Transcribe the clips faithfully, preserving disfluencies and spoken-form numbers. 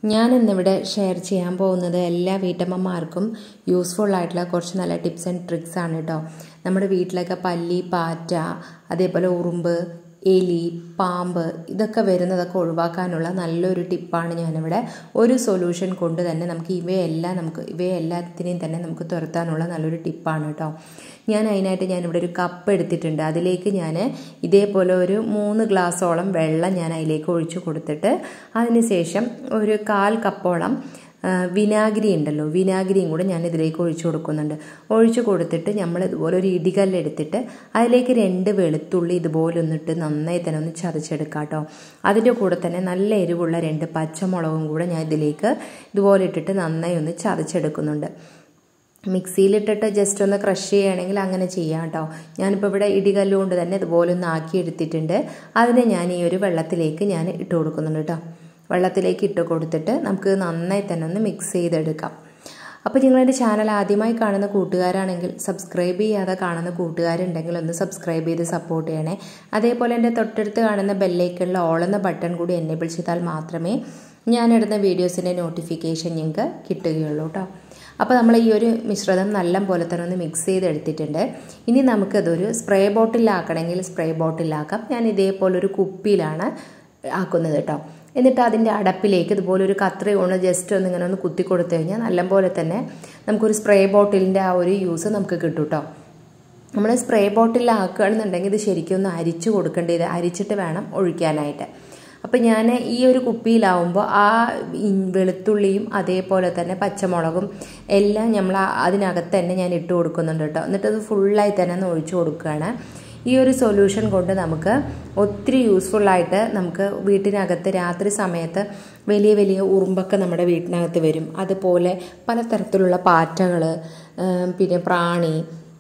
ഞാൻ ഇന്നിവിടെ ഷെയർ ചെയ്യാൻ പോകുന്നത് എല്ലാ വീട്ടമ്മമാർക്കും യൂസ്ഫുൾ ആയിട്ടുള്ള കുറച്ച് നല്ല ടിപ്സ് ആൻഡ് ട്രിക്സ് ആണ് കേട്ടോ. നമ്മുടെ വീട്ടിലൊക്കെ പല്ലി, പാറ്റ, അതേപോലെ ഉറുമ്പ്, എലി, പാമ്പ് ഇതൊക്കെ വരുന്നതൊക്കെ ഒഴിവാക്കാനുള്ള നല്ലൊരു ടിപ്പാണ് ഞാനിവിടെ. ഒരു സൊല്യൂഷൻ കൊണ്ട് തന്നെ നമുക്ക് ഇവയെല്ലാം നമുക്ക് ഇവയെല്ലാത്തിനെയും തന്നെ നമുക്ക് തുരത്താനുള്ള നല്ലൊരു ടിപ്പാണ് കേട്ടോ. ഞാൻ അതിനായിട്ട് ഞാനിവിടെ ഒരു കപ്പ് എടുത്തിട്ടുണ്ട്. അതിലേക്ക് ഞാൻ ഇതേപോലെ ഒരു മൂന്ന് ഗ്ലാസ്സോളം വെള്ളം ഞാൻ അതിലേക്ക് ഒഴിച്ചു കൊടുത്തിട്ട് അതിന് ശേഷം ഒരു കാൽ കപ്പോളം വിനാഗിരി ഉണ്ടല്ലോ, വിനാഗിരിയും കൂടെ ഞാൻ ഇതിലേക്ക് ഒഴിച്ചു കൊടുക്കുന്നുണ്ട്. ഒഴിച്ചു കൊടുത്തിട്ട് നമ്മൾ ഇതുപോലെ ഒരു ഇടികല്ലെടുത്തിട്ട് അതിലേക്ക് രണ്ട് വെളുത്തുള്ളി ഇതുപോലെ ഒന്നിട്ട് നന്നായി തന്നെ ഒന്ന് ചതച്ചെടുക്കാം കേട്ടോ. അതിൻ്റെ കൂടെ തന്നെ നല്ല എരിവുള്ള രണ്ട് പച്ചമുളകും കൂടെ ഞാൻ ഇതിലേക്ക് ഇതുപോലെ ഇട്ടിട്ട് നന്നായി ഒന്ന് ചതച്ചെടുക്കുന്നുണ്ട്. മിക്സിയിലിട്ടിട്ട് ജസ്റ്റ് ഒന്ന് ക്രഷ് ചെയ്യുകയാണെങ്കിൽ അങ്ങനെ ചെയ്യാം കേട്ടോ. ഞാനിപ്പോൾ ഇവിടെ ഇടികല്ല് കൊണ്ട് തന്നെ ഇതുപോലെ ഒന്ന് ആക്കി എടുത്തിട്ടുണ്ട്. അതിനെ ഞാൻ ഈ ഒരു വെള്ളത്തിലേക്ക് ഞാൻ ഇട്ട് കൊടുക്കുന്നുണ്ട് കേട്ടോ. വെള്ളത്തിലേക്ക് ഇട്ട് കൊടുത്തിട്ട് നമുക്ക് നന്നായി തന്നെ ഒന്ന് മിക്സ് ചെയ്തെടുക്കാം. അപ്പോൾ നിങ്ങളുടെ ചാനൽ ആദ്യമായി കാണുന്ന കൂട്ടുകാരാണെങ്കിൽ സബ്സ്ക്രൈബ് ചെയ്യാതെ കാണുന്ന കൂട്ടുകാരുണ്ടെങ്കിൽ ഒന്ന് സബ്സ്ക്രൈബ് ചെയ്ത് സപ്പോർട്ട് ചെയ്യണേ. അതേപോലെ എൻ്റെ തൊട്ടടുത്ത് കാണുന്ന ബെല്ലൈക്കണിൽ ഓൾ എന്ന ബട്ടൺ കൂടി എനേബിൾ ചെയ്താൽ മാത്രമേ ഞാനിടുന്ന വീഡിയോസിൻ്റെ നോട്ടിഫിക്കേഷൻ നിങ്ങൾക്ക് കിട്ടുകയുള്ളൂ കേട്ടോ. അപ്പോൾ നമ്മൾ ഈ ഒരു മിശ്രിതം നല്ല പോലെ തന്നെ ഒന്ന് മിക്സ് ചെയ്തെടുത്തിട്ടുണ്ട്. ഇനി നമുക്കതൊരു സ്പ്രേ ബോട്ടിലാക്കണമെങ്കിൽ സ്പ്രേ ബോട്ടിലാക്കാം. ഞാൻ ഇതേപോലെ ഒരു കുപ്പിയിലാണ് ആക്കുന്നത് കേട്ടോ. എന്നിട്ട് അതിൻ്റെ അടപ്പിലേക്ക് ഇതുപോലെ ഒരു കത്രി കൊണ്ട് ജസ്റ്റ് ഒന്ന് ഇങ്ങനെ ഒന്ന് കുത്തി കൊടുത്തു കഴിഞ്ഞാൽ നല്ലപോലെ തന്നെ നമുക്കൊരു സ്പ്രേ ബോട്ടിലിൻ്റെ ആ ഒരു യൂസ് നമുക്ക് കിട്ടും കേട്ടോ. നമ്മൾ സ്പ്രേ ബോട്ടിലാക്കുകയാണെന്നുണ്ടെങ്കിൽ ഇത് ശരിക്കും ഒന്ന് അരിച്ചു കൊടുക്കേണ്ടത്, അരിച്ചിട്ട് വേണം ഒഴിക്കാനായിട്ട്. അപ്പം ഞാൻ ഈ ഒരു കുപ്പിയിലാവുമ്പോൾ ആ വെളുത്തുള്ളിയും അതേപോലെ തന്നെ പച്ചമുളകും എല്ലാം നമ്മൾ അതിനകത്ത് തന്നെ ഞാൻ ഇട്ട് കൊടുക്കുന്നുണ്ട് കേട്ടോ. എന്നിട്ടത് ഫുള്ളായി തന്നെ ഒന്ന് ഒഴിച്ചു കൊടുക്കുകയാണ്. ഈ ഒരു സൊല്യൂഷൻ കൊണ്ട് നമുക്ക് ഒത്തിരി യൂസ്ഫുള്ളായിട്ട് നമുക്ക് വീട്ടിനകത്ത് രാത്രി സമയത്ത് വലിയ വലിയ ഉറുമ്പൊക്കെ നമ്മുടെ വീട്ടിനകത്ത് വരും. അതുപോലെ പലതരത്തിലുള്ള പാറ്റകൾ, പിന്നെ പ്രാണി,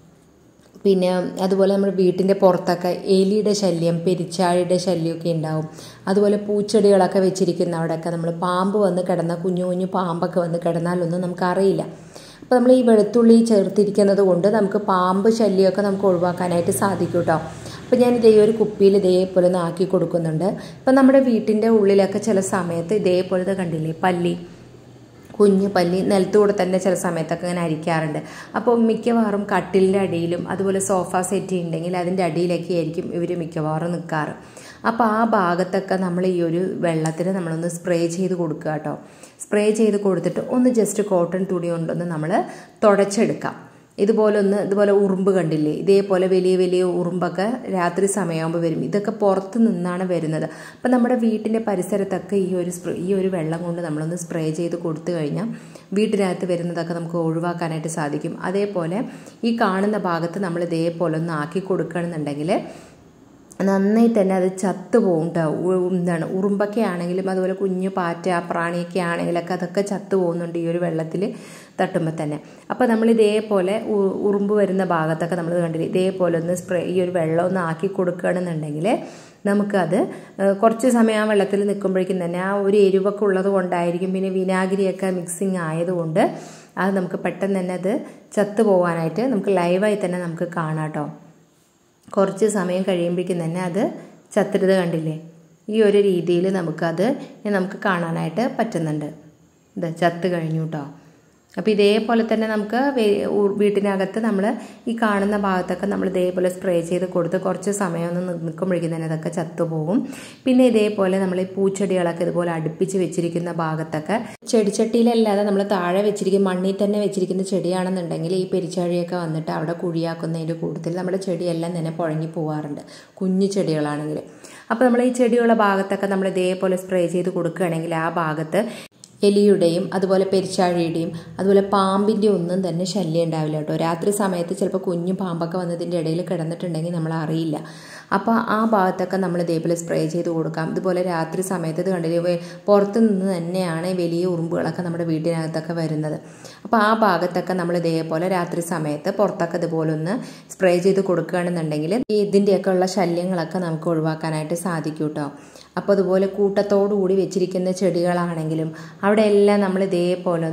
പിന്നെ അതുപോലെ നമ്മുടെ വീട്ടിൻ്റെ പുറത്തൊക്കെ എലിയുടെ ശല്യം, പെരിച്ചാഴിയുടെ ശല്യമൊക്കെ ഉണ്ടാവും. അതുപോലെ പൂച്ചെടികളൊക്കെ വെച്ചിരിക്കുന്ന അവിടെയൊക്കെ നമ്മൾ പാമ്പ് വന്ന് കിടന്ന കുഞ്ഞു കുഞ്ഞു പാമ്പൊക്കെ വന്ന് കിടന്നാലൊന്നും നമുക്കറിയില്ല. അപ്പോൾ നമ്മൾ ഈ വെളുത്തുള്ളി ചേർത്തിരിക്കുന്നത് കൊണ്ട് നമുക്ക് പാമ്പ് ശല്യമൊക്കെ നമുക്ക് ഒഴിവാക്കാനായിട്ട് സാധിക്കും കേട്ടോ. അപ്പോൾ ഞാൻ ഇതേ ഒരു കുപ്പിയിൽ ഇതേപോലെ ഒന്ന് ആക്കി കൊടുക്കുന്നുണ്ട്. ഇപ്പം നമ്മുടെ വീട്ടിൻ്റെ ഉള്ളിലൊക്കെ ചില സമയത്ത് ഇതേപോലത്തെ കണ്ടില്ലേ പല്ലി, കുഞ്ഞു പല്ലി നിലത്തുകൂടെ തന്നെ ചില സമയത്തൊക്കെ ഇങ്ങനെ അരിക്കാറുണ്ട്. അപ്പോൾ മിക്കവാറും കട്ടിലിൻ്റെ അടിയിലും അതുപോലെ സോഫ സെറ്റ് ഉണ്ടെങ്കിൽ അതിൻ്റെ അടിയിലൊക്കെ ആയിരിക്കും ഇവർ മിക്കവാറും നിൽക്കാറ്. അപ്പോൾ ആ ഭാഗത്തൊക്കെ നമ്മൾ ഈ ഒരു വെള്ളത്തിന് നമ്മളൊന്ന് സ്പ്രേ ചെയ്ത് കൊടുക്കുക കേട്ടോ. സ്പ്രേ ചെയ്ത് കൊടുത്തിട്ട് ഒന്ന് ജസ്റ്റ് കോട്ടൺ തുണി കൊണ്ടൊന്ന് നമ്മൾ തുടച്ചെടുക്കാം. ഇതുപോലെ ഒന്ന് ഇതുപോലെ ഉറുമ്പ് കണ്ടില്ലേ, ഇതേപോലെ വലിയ വലിയ ഉറുമ്പൊക്കെ രാത്രി സമയമാകുമ്പോൾ വരും. ഇതൊക്കെ പുറത്ത് നിന്നാണ് വരുന്നത്. അപ്പം നമ്മുടെ വീട്ടിൻ്റെ പരിസരത്തൊക്കെ ഈ ഒരു സ്പ്രേ ഈ ഒരു വെള്ളം കൊണ്ട് നമ്മളൊന്ന് സ്പ്രേ ചെയ്ത് കൊടുത്തു കഴിഞ്ഞാൽ വീട്ടിനകത്ത് വരുന്നതൊക്കെ നമുക്ക് ഒഴിവാക്കാനായിട്ട് സാധിക്കും. അതേപോലെ ഈ കാണുന്ന ഭാഗത്ത് നമ്മൾ ഇതേപോലെ ഒന്ന് ആക്കി കൊടുക്കുകയാണെന്നുണ്ടെങ്കിൽ നന്നായി തന്നെ അത് ചത്തുപോകും കേട്ടോ. എന്താണ് ഉറുമ്പൊക്കെ ആണെങ്കിലും അതുപോലെ കുഞ്ഞു പാറ്റ, പ്രാണിയൊക്കെ ആണെങ്കിലൊക്കെ അതൊക്കെ ചത്തു പോകുന്നുണ്ട് ഈ ഒരു വെള്ളത്തിൽ തട്ടുമ്പോൾ തന്നെ. അപ്പോൾ നമ്മൾ ഇതേപോലെ ഉറുമ്പ് വരുന്ന ഭാഗത്തൊക്കെ നമ്മൾ കണ്ടില്ലേ, ഇതേപോലെ ഒന്ന് സ്പ്രേ ഈ ഒരു വെള്ളം ഒന്ന് ആക്കി കൊടുക്കുകയാണെന്നുണ്ടെങ്കിൽ നമുക്കത് കുറച്ച് സമയം ആ വെള്ളത്തിൽ നിൽക്കുമ്പോഴേക്കും തന്നെ ആ ഒരു എരിവൊക്കെ ഉള്ളത് കൊണ്ടായിരിക്കും, പിന്നെ വിനാഗിരിയൊക്കെ മിക്സിങ് ആയതുകൊണ്ട് അത് നമുക്ക് പെട്ടെന്ന് തന്നെ അത് ചത്തു പോകാനായിട്ട് നമുക്ക് ലൈവായി തന്നെ നമുക്ക് കാണാം കേട്ടോ. കുറച്ച് സമയം കഴിയുമ്പോഴേക്കും തന്നെ അത് ചത്തിരുത് കണ്ടില്ലേ. ഈ ഒരു രീതിയിൽ നമുക്കത് നമുക്ക് കാണാനായിട്ട് പറ്റുന്നുണ്ട്. ഇത് ചത്ത് കഴിഞ്ഞു കേട്ടോ. അപ്പോൾ ഇതേപോലെ തന്നെ നമുക്ക് വീട്ടിനകത്ത് നമ്മൾ ഈ കാണുന്ന ഭാഗത്തൊക്കെ നമ്മൾ ഇതേപോലെ സ്പ്രേ ചെയ്ത് കൊടുത്ത് കുറച്ച് സമയം ഒന്ന് നിൽക്കുമ്പോഴേക്കും തന്നെ അതൊക്കെ ചത്തുപോകും. പിന്നെ ഇതേപോലെ നമ്മൾ ഈ പൂച്ചെടികളൊക്കെ ഇതുപോലെ അടുപ്പിച്ച് വെച്ചിരിക്കുന്ന ഭാഗത്തൊക്കെ ചെടിച്ചട്ടിയിലല്ലാതെ നമ്മൾ താഴെ വെച്ചിരിക്കുന്ന മണ്ണിൽ തന്നെ വെച്ചിരിക്കുന്ന ചെടിയാണെന്നുണ്ടെങ്കിൽ ഈ പെരിച്ചാഴിയൊക്കെ വന്നിട്ട് അവിടെ കുഴിയാക്കുന്നതിൻ്റെ കൂട്ടത്തിൽ നമ്മുടെ ചെടിയെല്ലാം തന്നെ പുഴങ്ങി പോകാറുണ്ട്, കുഞ്ഞു ചെടികളാണെങ്കിൽ. അപ്പോൾ നമ്മൾ ഈ ചെടിയുള്ള ഭാഗത്തൊക്കെ നമ്മൾ ഇതേപോലെ സ്പ്രേ ചെയ്ത് കൊടുക്കുകയാണെങ്കിൽ ആ ഭാഗത്ത് എലിയുടെയും അതുപോലെ പെരിച്ചാഴിയുടെയും അതുപോലെ പാമ്പിൻ്റെ ഒന്നും തന്നെ ശല്യം ഉണ്ടാവില്ല കേട്ടോ. രാത്രി സമയത്ത് ചിലപ്പോൾ കുഞ്ഞു പാമ്പൊക്കെ വന്നതിൻ്റെ ഇടയിൽ കിടന്നിട്ടുണ്ടെങ്കിൽ നമ്മൾ അറിയില്ല. അപ്പോൾ ആ ഭാഗത്തൊക്കെ നമ്മൾ ഇതേപോലെ സ്പ്രേ ചെയ്ത് കൊടുക്കാം. ഇതുപോലെ രാത്രി സമയത്ത് ഇത് കണ്ടില്ലേ, പുറത്തു നിന്ന് തന്നെയാണ് വലിയ ഉറുമ്പുകളൊക്കെ നമ്മുടെ വീട്ടിനകത്തൊക്കെ വരുന്നത്. അപ്പോൾ ആ ഭാഗത്തൊക്കെ നമ്മൾ ഇതേപോലെ രാത്രി സമയത്ത് പുറത്തൊക്കെ ഇതുപോലെ ഒന്ന് സ്പ്രേ ചെയ്ത് കൊടുക്കുകയാണെന്നുണ്ടെങ്കിൽ ഇതിൻ്റെയൊക്കെ ഉള്ള ശല്യങ്ങളൊക്കെ നമുക്ക് ഒഴിവാക്കാനായിട്ട് സാധിക്കും കേട്ടോ. അപ്പോൾ അതുപോലെ കൂട്ടത്തോടു കൂടി വെച്ചിരിക്കുന്ന ചെടികളാണെങ്കിലും അവിടെ എല്ലാം നമ്മൾ ഇതേപോലെ ഒന്ന്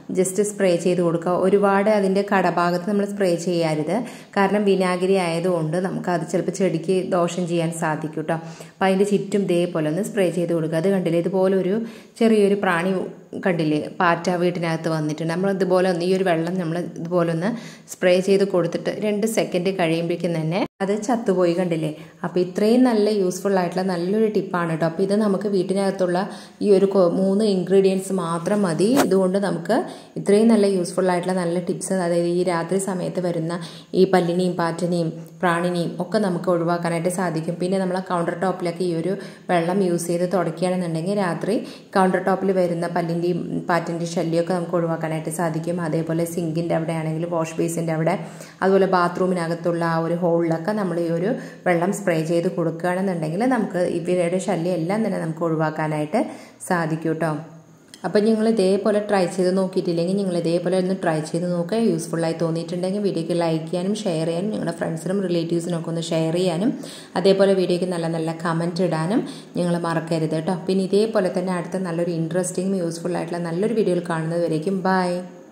ജസ്റ്റ് സ്പ്രേ ചെയ്ത് കൊടുക്കുക. ഒരുപാട് അതിൻ്റെ കടഭാഗത്ത് നമ്മൾ സ്പ്രേ ചെയ്യരുത്. കാരണം വിനാഗിരി ആയതുകൊണ്ട് നമുക്കത് ചിലപ്പോൾ ചെടിക്ക് ദോഷം ചെയ്യാൻ സാധിക്കും കേട്ടോ. അപ്പോൾ അതിൻ്റെ ചുറ്റും ഇതേപോലെ ഒന്ന് സ്പ്രേ ചെയ്ത് കൊടുക്കുക. അത് കണ്ടില്ലേ, ഇതുപോലെ ഒരു ചെറിയൊരു പ്രാണി കണ്ടില്ലേ, പാറ്റ വീട്ടിനകത്ത് വന്നിട്ടുണ്ട്. നമ്മൾ ഇതുപോലെ ഒന്ന് ഈ ഒരു വെള്ളം നമ്മൾ ഇതുപോലെ ഒന്ന് സ്പ്രേ ചെയ്ത് കൊടുത്തിട്ട് രണ്ട് സെക്കൻഡ് കഴിയുമ്പോഴേക്കും തന്നെ അത് ചത്തുപോയി കണ്ടില്ലേ. അപ്പോൾ ഇത്രയും നല്ല യൂസ്ഫുൾ ആയിട്ടുള്ള നല്ലൊരു ടിപ്പാണ് കേട്ടോ. അപ്പോൾ ഇത് നമുക്ക് വീട്ടിനകത്തുള്ള ഈ ഒരു മൂന്ന് ഇൻഗ്രീഡിയൻസ് മാത്രം മതി. ഇതുകൊണ്ട് നമുക്ക് ഇത്രയും നല്ല യൂസ്ഫുൾ ആയിട്ടുള്ള നല്ല ടിപ്സ്, അതായത് ഈ രാത്രി സമയത്ത് വരുന്ന ഈ പല്ലിനെയും പാറ്റനെയും പ്രാണിനെയും ഒക്കെ നമുക്ക് ഒഴിവാക്കാനായിട്ട് സാധിക്കും. പിന്നെ നമ്മൾ കൗണ്ടർ ടോപ്പിലൊക്കെ ഈ ഒരു വെള്ളം യൂസ് ചെയ്ത് തുടക്കുകയാണെന്നുണ്ടെങ്കിൽ രാത്രി കൗണ്ടർ ടോപ്പിൽ വരുന്ന പല്ലിൻ്റെയും പാറ്റിൻ്റെയും ശല്യമൊക്കെ നമുക്ക് ഒഴിവാക്കാനായിട്ട് സാധിക്കും. അതേപോലെ സിങ്കിൻ്റെ അവിടെ ആണെങ്കിൽ വാഷ് ബേസിൻ്റെ അവിടെ, അതുപോലെ ബാത്റൂമിനകത്തുള്ള ആ ഒരു ഹോളിലൊക്കെ നമ്മൾ ഈ ഒരു വെള്ളം സ്പ്രേ ചെയ്ത് കൊടുക്കുകയാണെന്നുണ്ടെങ്കിൽ നമുക്ക് ഇവരുടെ ശല്യം എല്ലാം തന്നെ നമുക്ക് ഒഴിവാക്കാനായിട്ട് സാധിക്കും കേട്ടോ. അപ്പം നിങ്ങൾ ഇതേപോലെ ട്രൈ ചെയ്ത് നോക്കിയിട്ടില്ലെങ്കിൽ നിങ്ങൾ ഇതേപോലെ ഒന്ന് ട്രൈ ചെയ്ത് നോക്കുക. യൂസ്ഫുള്ളായി തോന്നിയിട്ടുണ്ടെങ്കിൽ വീഡിയോയ്ക്ക് ലൈക്ക് ചെയ്യാനും ഷെയർ ചെയ്യാനും നിങ്ങളുടെ ഫ്രണ്ട്സിനും റിലേറ്റീവ്സിനും ഒക്കെ ഒന്ന് ഷെയർ ചെയ്യാനും അതേപോലെ വീഡിയോയ്ക്ക് നല്ല നല്ല കമൻറ്റ് ഇടാനും നിങ്ങൾ മറക്കരുത് കേട്ടോ. പിന്നെ ഇതേപോലെ തന്നെ അടുത്ത നല്ലൊരു ഇൻട്രസ്റ്റിംഗ് യൂസ്ഫുൾ ആയിട്ടുള്ള നല്ലൊരു വീഡിയോയിൽ കാണുന്നത് വരേക്കും ബൈ.